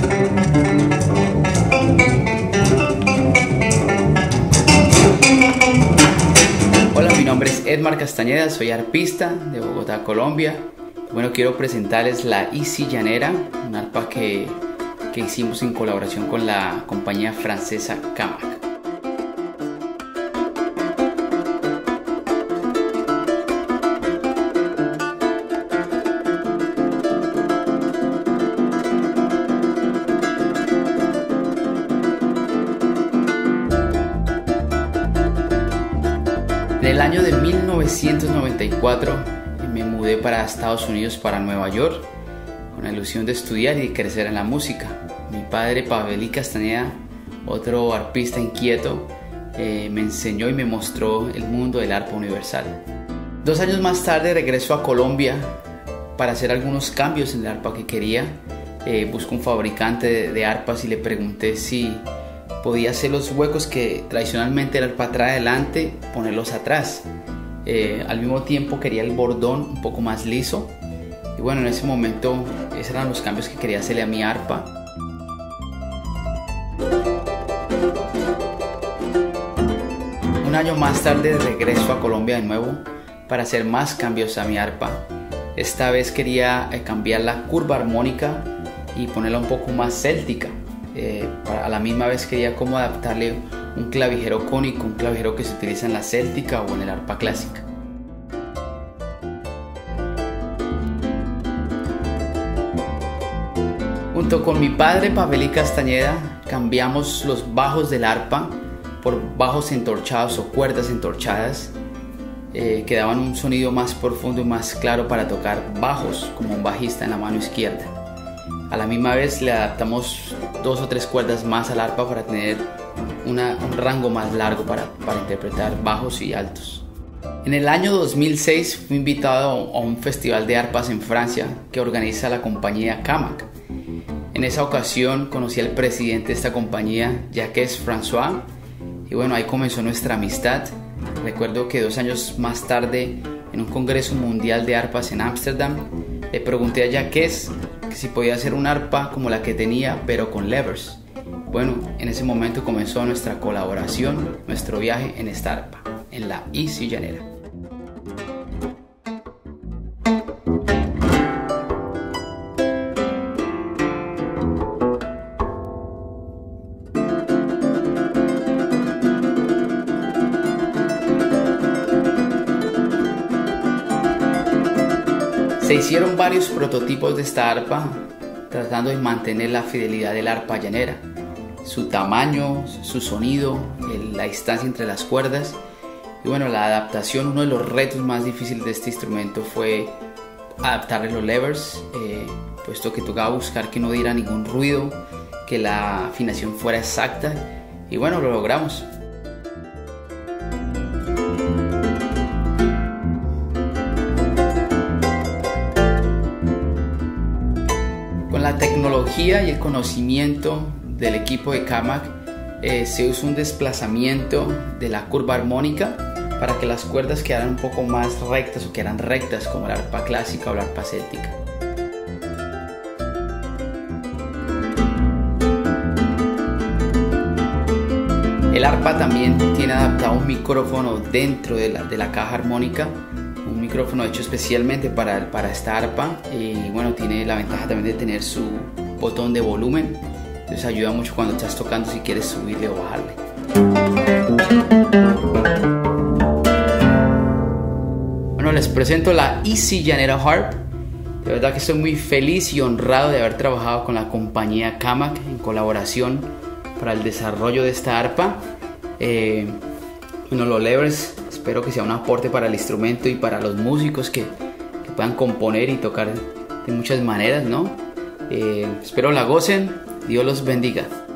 Hola, mi nombre es Edmar Castañeda, soy arpista de Bogotá, Colombia. Bueno, quiero presentarles la Easy Llanera, un arpa que hicimos en colaboración con la compañía francesa Camac. En el año de 1994 me mudé para Estados Unidos, para Nueva York, con la ilusión de estudiar y de crecer en la música. Mi padre, Pavelí Castañeda, otro arpista inquieto, me enseñó y me mostró el mundo del arpa universal. 2 años más tarde regreso a Colombia para hacer algunos cambios en el arpa que quería. Busco un fabricante de arpas y le pregunté si podía hacer los huecos que tradicionalmente el arpa trae adelante, ponerlos atrás. Al mismo tiempo quería el bordón un poco más liso. Y bueno, en ese momento esos eran los cambios que quería hacerle a mi arpa. Un año más tarde regreso a Colombia de nuevo para hacer más cambios a mi arpa. Esta vez quería cambiar la curva armónica y ponerla un poco más céltica. A la misma vez quería como adaptarle un clavijero cónico, un clavijero que se utiliza en la céltica o en el arpa clásica. Junto con mi padre Pavelí Castañeda cambiamos los bajos del arpa por bajos entorchados o cuerdas entorchadas que daban un sonido más profundo y más claro para tocar bajos como un bajista en la mano izquierda. A la misma vez le adaptamos 2 o 3 cuerdas más al arpa para tener un rango más largo para interpretar bajos y altos. En el año 2006 fui invitado a un festival de arpas en Francia que organiza la compañía Camac. En esa ocasión conocí al presidente de esta compañía, Jacques François, y bueno, ahí comenzó nuestra amistad. Recuerdo que 2 años más tarde, en un congreso mundial de arpas en Ámsterdam, le pregunté a Jacques que si podía hacer un arpa como la que tenía, pero con levers. Bueno, en ese momento comenzó nuestra colaboración, nuestro viaje en esta arpa, en la Easy Llanera. Se hicieron varios prototipos de esta arpa tratando de mantener la fidelidad del arpa llanera, su tamaño, su sonido, la distancia entre las cuerdas. Y bueno, la adaptación, uno de los retos más difíciles de este instrumento fue adaptarle los levers, puesto que tocaba buscar que no diera ningún ruido, que la afinación fuera exacta, y bueno, lo logramos. Con la tecnología y el conocimiento del equipo de Camac se usa un desplazamiento de la curva armónica para que las cuerdas quedaran un poco más rectas o quedaran rectas como la arpa clásica o la arpa céltica. El arpa también tiene adaptado un micrófono dentro de la caja armónica, un micrófono hecho especialmente para esta arpa, y bueno, tiene la ventaja también de tener su botón de volumen, entonces ayuda mucho cuando estás tocando si quieres subirle o bajarle. Bueno, les presento la Easy Llanera Harp. De verdad que estoy muy feliz y honrado de haber trabajado con la compañía Camac en colaboración para el desarrollo de esta arpa. Bueno, los levers espero que sea un aporte para el instrumento y para los músicos que puedan componer y tocar de muchas maneras, ¿no? Espero la gocen. Dios los bendiga.